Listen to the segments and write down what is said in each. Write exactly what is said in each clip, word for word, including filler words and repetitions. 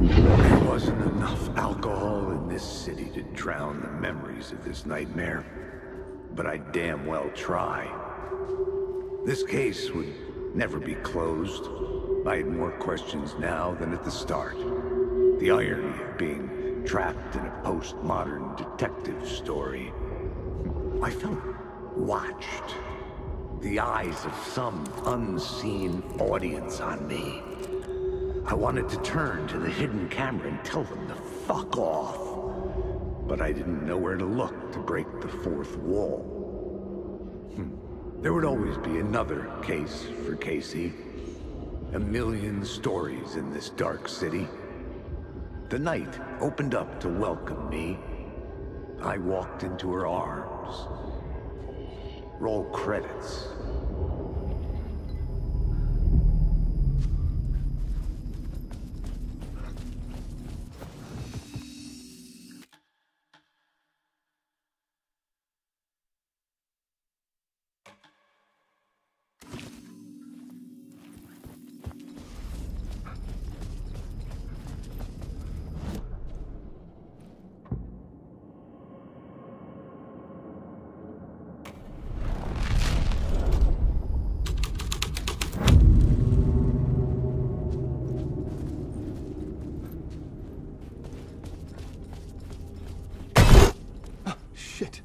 There wasn't enough alcohol in this city to drown the memories of this nightmare, but I damn well try. This case would never be closed. I had more questions now than at the start. The irony of being trapped in a postmodern detective story. I felt watched. The eyes of some unseen audience on me. I wanted to turn to the hidden camera and tell them to fuck off. But I didn't know where to look to break the fourth wall. Hmm. There would always be another case for Casey. A million stories in this dark city. The night opened up to welcome me. I walked into her arms. Roll credits. Shit.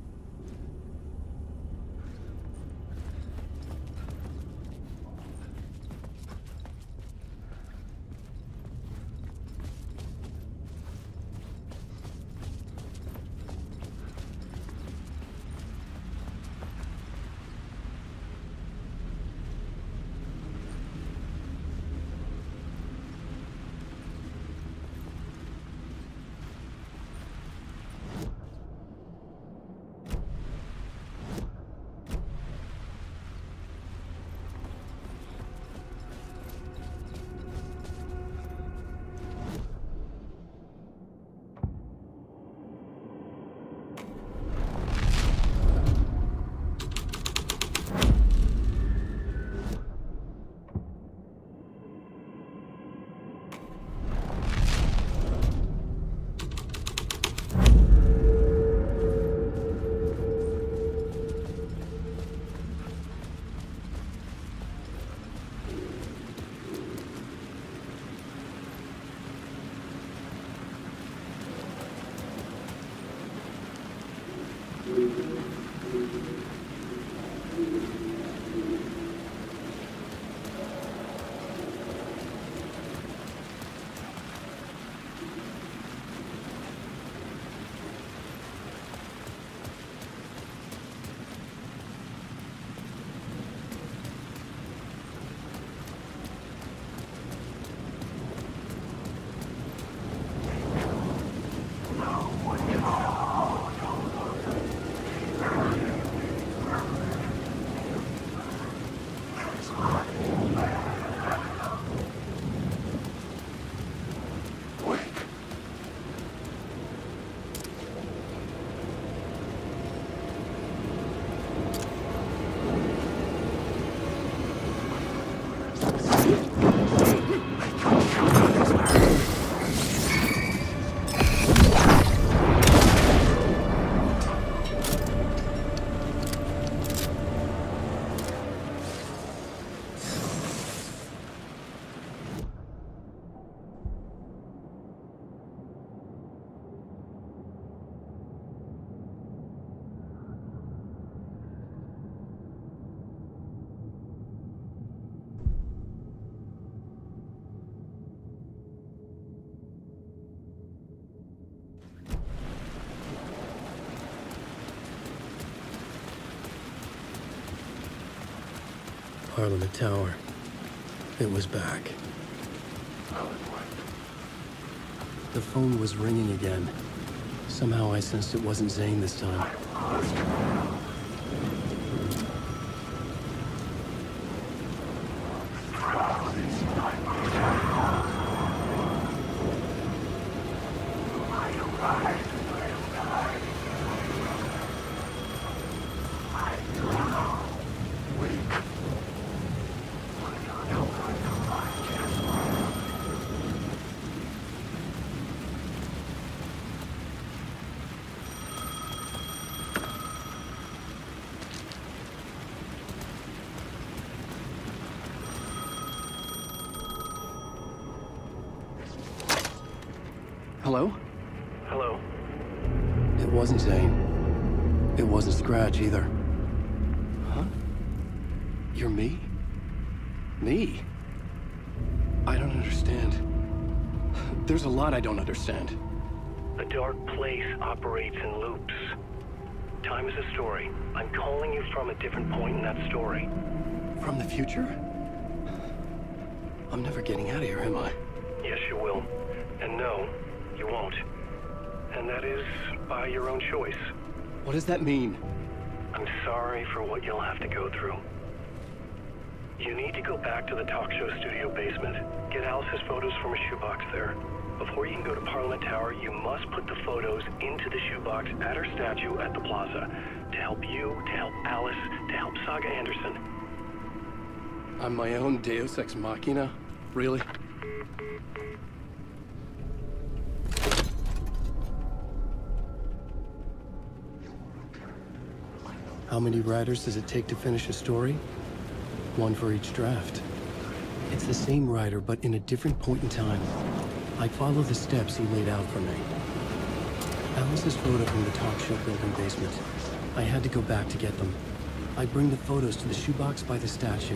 Parliament Tower. It was back. The phone was ringing again. Somehow I sensed it wasn't Zane this time. Hello? Hello. It wasn't Zane. It wasn't Scratch either. Huh? You're me? Me? I don't understand. There's a lot I don't understand. The dark place operates in loops. Time is a story. I'm calling you from a different point in that story. From the future? I'm never getting out of here, am I? Yes, you will. And no, you won't. And that is by your own choice. What does that mean? I'm sorry for what you'll have to go through. You need to go back to the talk show studio basement. Get Alice's photos from a shoebox there. Before you can go to Parliament Tower, you must put the photos into the shoebox at her statue at the plaza. To help you, to help Alice, to help Saga Anderson. I'm my own Deus Ex Machina? Really? How many writers does it take to finish a story? One for each draft. It's the same writer, but in a different point in time. I follow the steps he laid out for me. Alice's photo from the talk show building basement. I had to go back to get them. I bring the photos to the shoebox by the statue.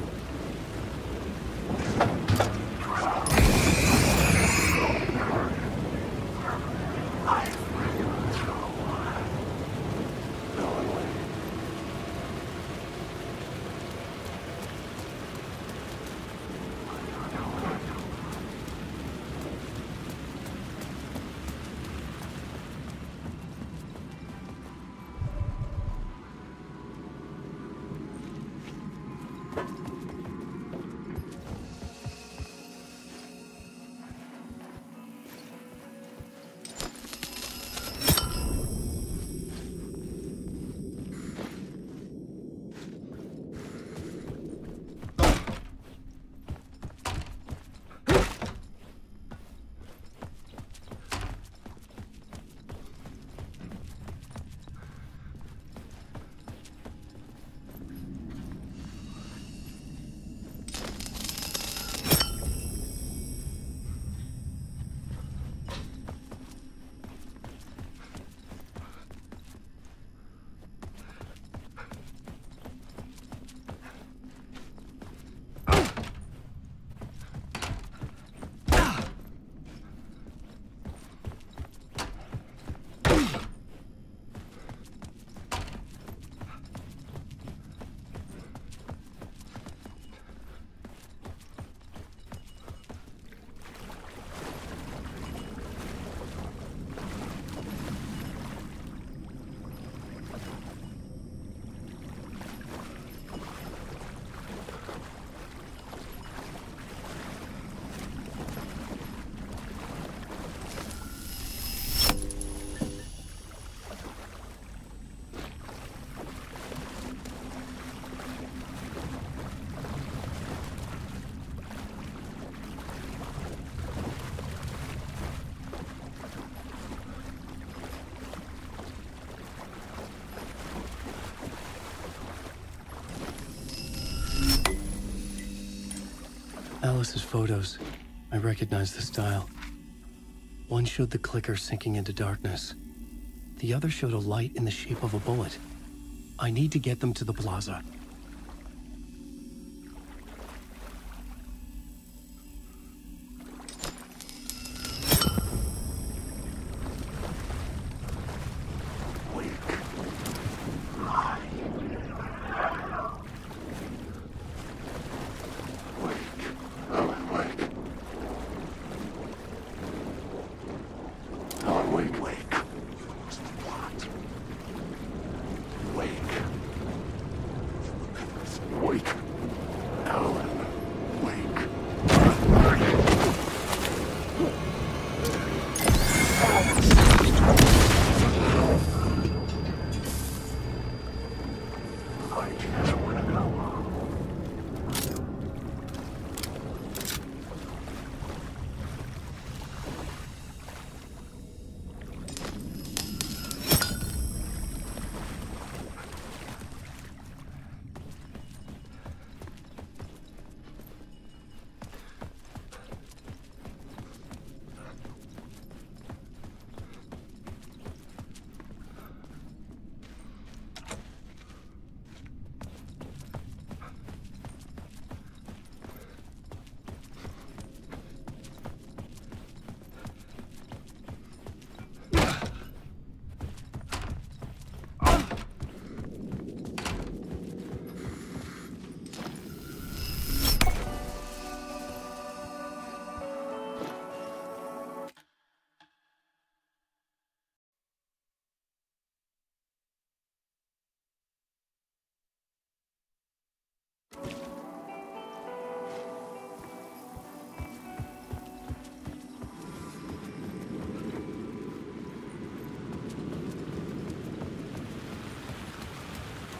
Alice's photos. I recognize the style. One showed the clicker sinking into darkness. The other showed a light in the shape of a bullet. I need to get them to the plaza.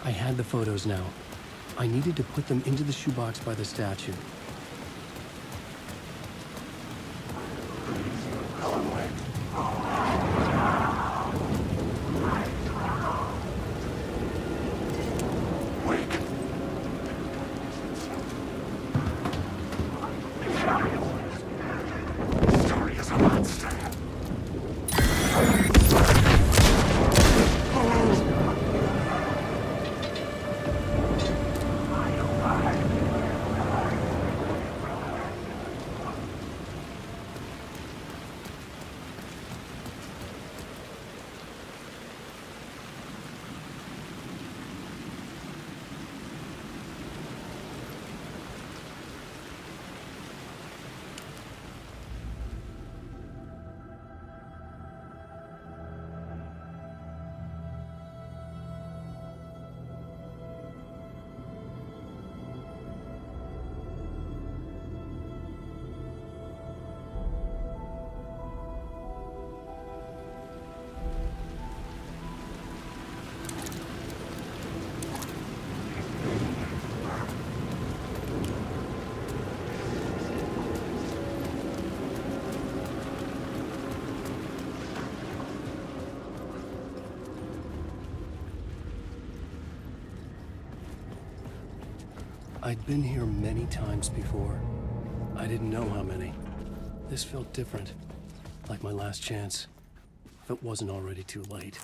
I had the photos now. I needed to put them into the shoebox by the statue. I'd been here many times before. I didn't know how many. This felt different, like my last chance, if it wasn't already too late.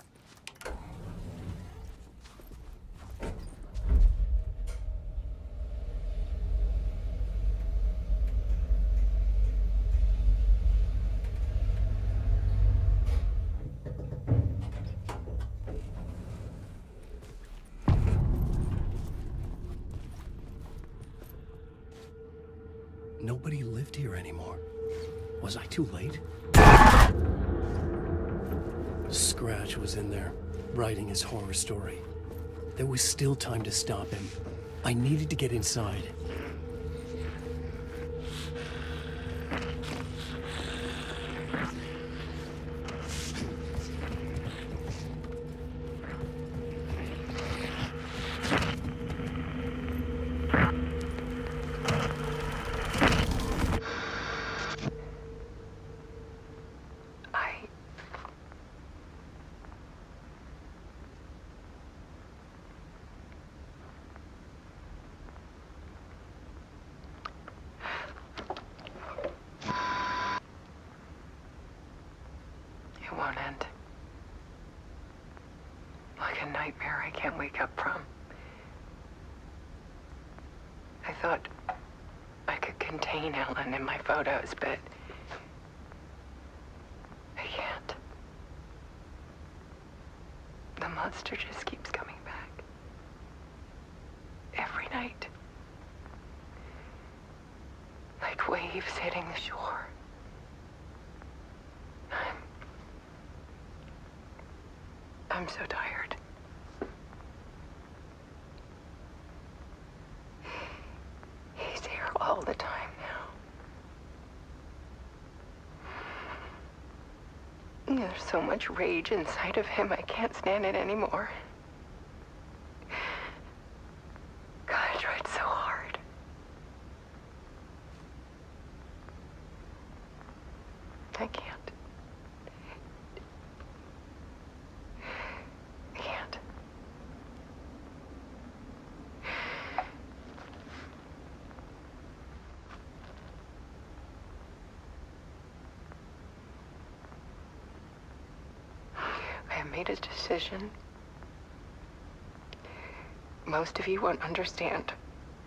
Nobody lived here anymore. Was I too late? Scratch was in there, writing his horror story. There was still time to stop him. I needed to get inside. It won't end. Like a nightmare I can't wake up from. I thought I could contain Ellen in my photos, but I can't. The monster just keeps coming back. Every night. Like waves hitting the shore. I'm... I'm so tired. He's here all the time now. There's so much rage inside of him, I can't stand it anymore. God, I tried so hard. I can't. I can't. I have made a decision. Most of you won't understand.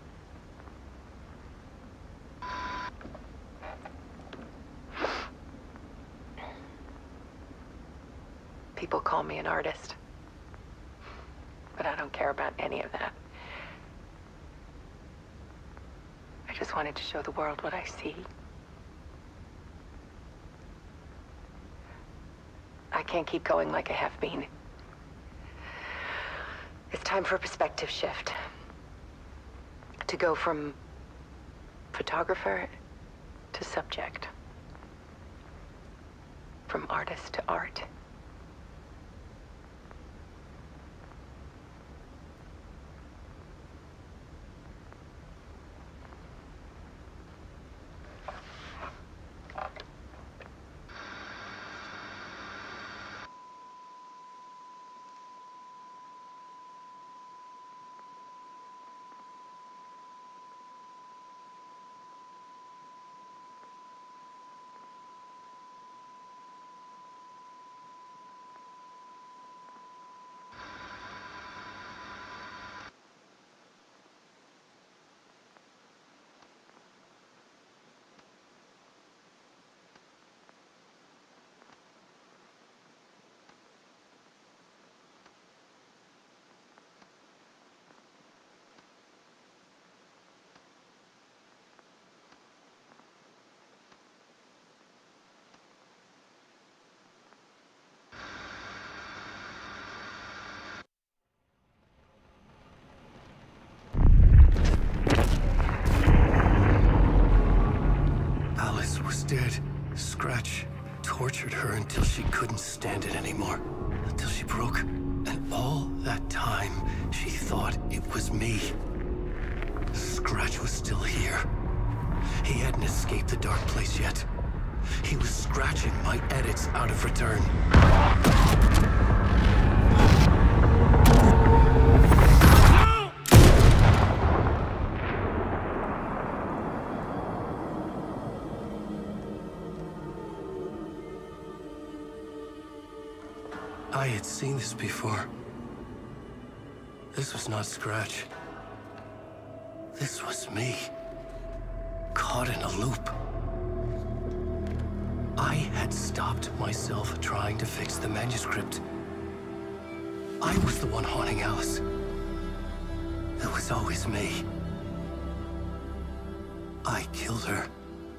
People call me an artist, but I don't care about any of that. I just wanted to show the world what I see. I can't keep going like I have been. It's time for a perspective shift. To go from photographer to subject. From artist to art. tortured her until she couldn't stand it anymore. Until she broke. And all that time, she thought it was me. Scratch was still here. He hadn't escaped the dark place yet. He was scratching my edits out of return. I had seen this before. This was not Scratch. This was me. Caught in a loop. I had stopped myself trying to fix the manuscript. I was the one haunting Alice. It was always me. I killed her.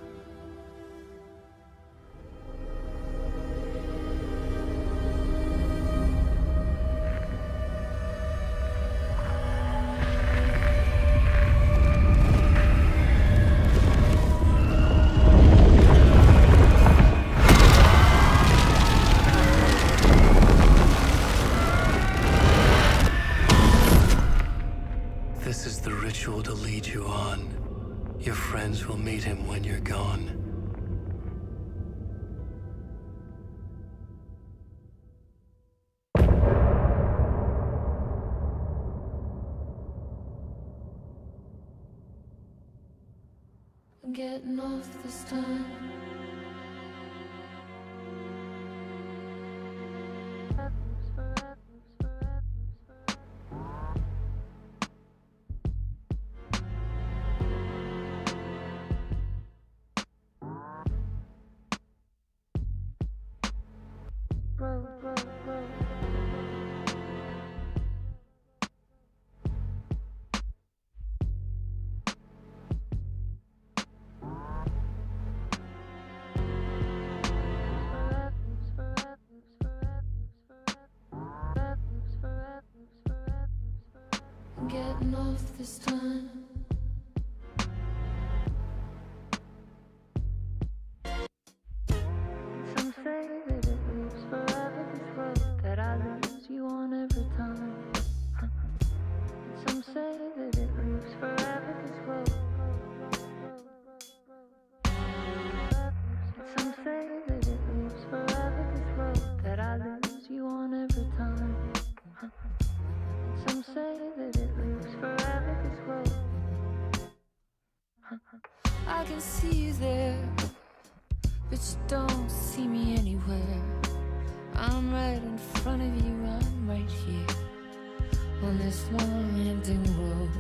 This is the ritual to lead you on. Your friends will meet him when you're gone. I'm getting off this time. Getting off this time. Some say that it lives forever, this road that I lose you on every time. Some say that it lives forever, this road. Some say that it lives forever, this road that I lose you on every time. Some say that it lives forever, this road. I can see you there, but you don't see me anywhere. I'm right in front of you, I'm right here, on this winding road.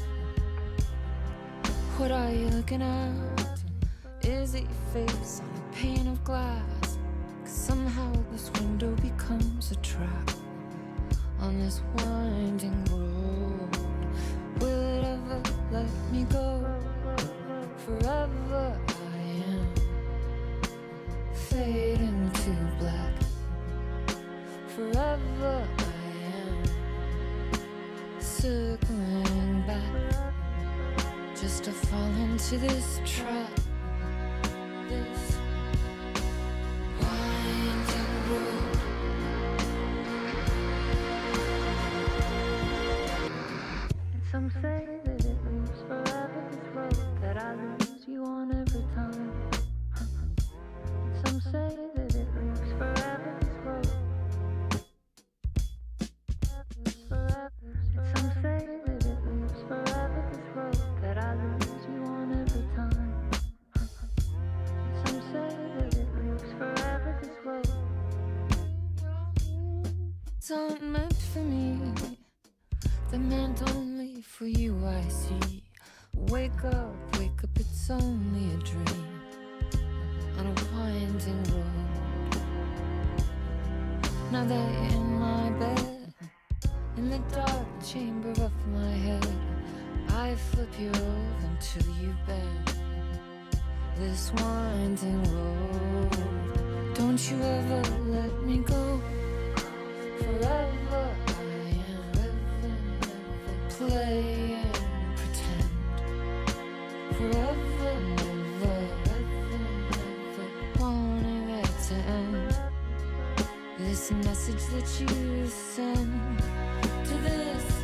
What are you looking at? Is it your face on a pane of glass? 'Cause somehow this window becomes a trap on this winding road. Will it ever let me go? Forever I am fading to black. Forever I am circling back, just to fall into this trap. This winding road. Some say that it lives forever, this road that I lose you on every time. Some say that it lives forever, this road. Some say that it lives forever, this road that I lose you on every time. Some say that it lives forever, this road. It's not meant for me, the meant only for you, I see. Wake up, wake up, it's only a dream on a winding road. Now that you're in my bed, in the dark chamber of my head, I flip you over until you bend this winding road. Don't you ever let me go. Forever I am play and pretend. Forever, never, never wanting it to end. this message that you send to this